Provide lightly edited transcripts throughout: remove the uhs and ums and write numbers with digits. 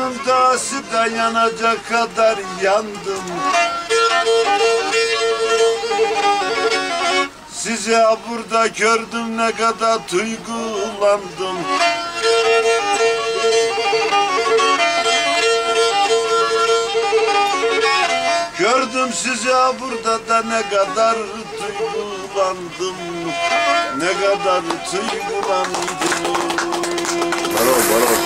Canımın dağısı da yanacak kadar yandım. Sizi burada gördüm, ne kadar duygulandım. Gördüm sizi burada da ne kadar duygulandım. Ne kadar duygulandım. Bravo.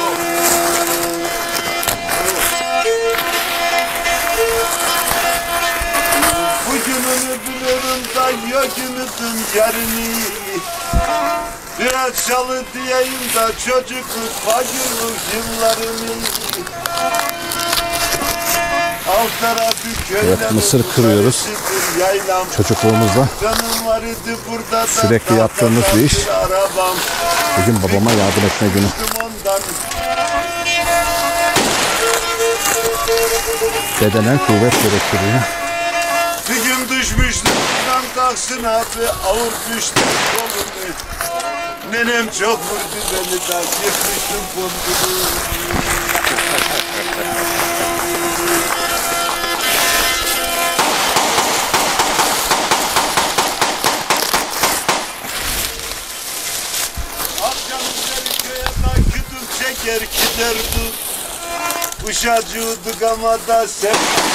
Bugününü bilirim da yok ümidim yarını. Biraz çalı diyeyim da çocukluk fakirlik yıllarını. Alt tarafı Evet, mısır kırıyoruz. Çocukluğumuzda sürekli yaptığımız bir iş. Bugün babama yardım etme günü. Bedenen kuvvet gerektiriyor. Bir gün düşmüştüm, kalksın abi, ağır düştüm kolunu. Nenem çok vurdu beni de, yıkmıştım kolunu. Çeker giderdi, uşacıydık ama da sen.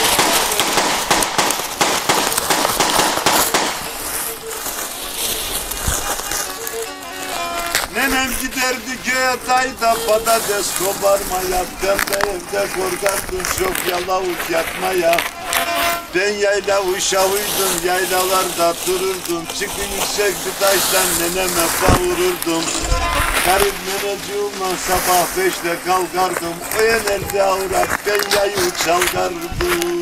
Nenem giderdi köye dayda patates koparmaya. Ben de evde korkardım çok yalavuk yatmaya. Ben yayla uşağıydım, yaylalarda dururdum. Çıkın yüksek bir taştan neneme bağırırdım. Garip neneciğimle sabah 5'te kalkardım. O elde avrat, ben yayı çalgardım.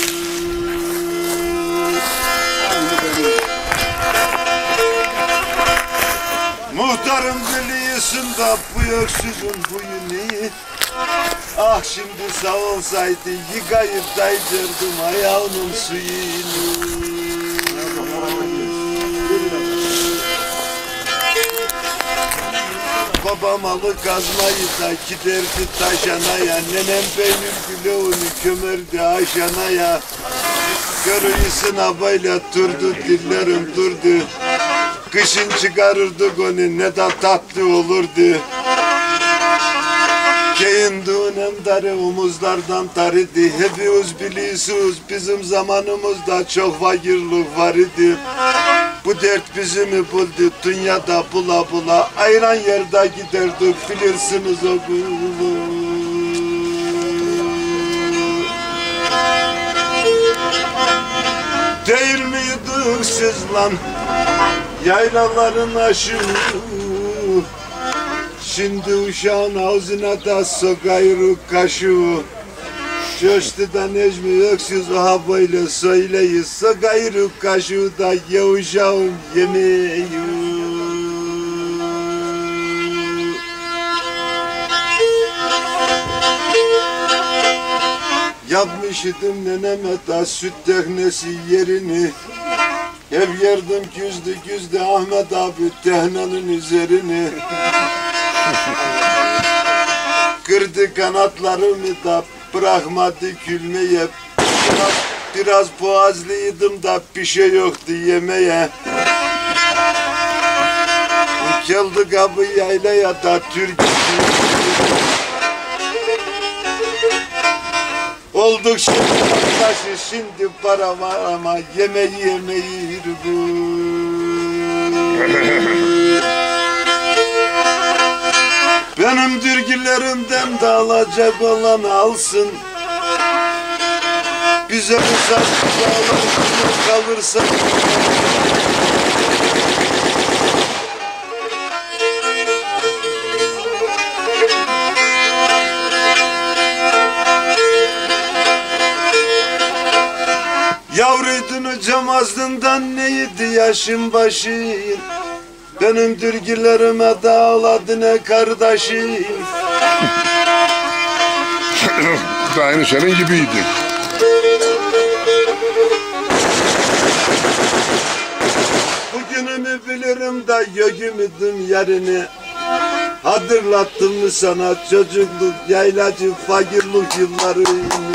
Muhtarım biliyorsun da bu öksüzün huyunu. Ah şimdi sağ olsaydı yıkayıp daydırdım ayağının suyunu. Babam alı kazmayı da giderdi taşanaya. Nenem benim gülüğünü kömerdi aşanaya. Görüyorsun abayla durdu, dillerim durdu. Kışın çıkarırdık onu, ne de tatlı olurdu. Keyindiğinin darı omuzlardan tarıdı. Hepimiz biliyorsunuz bizim zamanımızda çok fakirlik var idi. Bu dert bizimi buldu, dünyada bula bula. Ayran yerde giderdik, bilirsiniz o bunu. Değil miydik siz lan, yaylaların aşığı? Şimdi uşağın ağzına da sokayırık kaşığı. Coştu da Necmi öksüz ha böyle söyleyi. Sokayırık kaşığı da ye uşağın yemeği. Yapmıştım neneme da süt teknesi yerini. Hep yerdim güzdü Ahmet abi tehnenin üzerini. Kırdı kanatlarımı da bırakmadı gülmeye. Biraz boğazlıydım da bir şey yoktu yemeye. Geldi kapı yaylaya da Türk. Olduk şimdi arkadaşı, şimdi para var ama yemeği bu. Benim dürgülerimden de alacak olan alsın. Bize bu saçmalar kalırsa. Yavruydun cam aslından neydi yaşın başın? Benim dürgülerime dağladı ne kardeşim. Da aynı senin gibiydi. Bugünümü bilirim da yok ümidim yarını. Hatırlattın mı sana çocukluk, yaylacı, fakirlik yılları?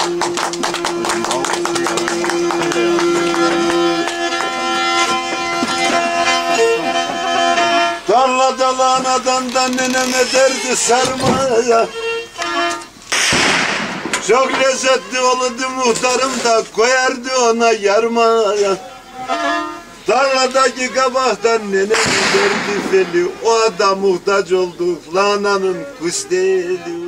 Tarlada lanadan da nenem ederdi sarmaya. Çok lezzetli olurdu muhtarım da koyardı ona yarmaya. Tarladaki kabaktan nenem derdi feli, o da muhtaç oldu lananın kusteli.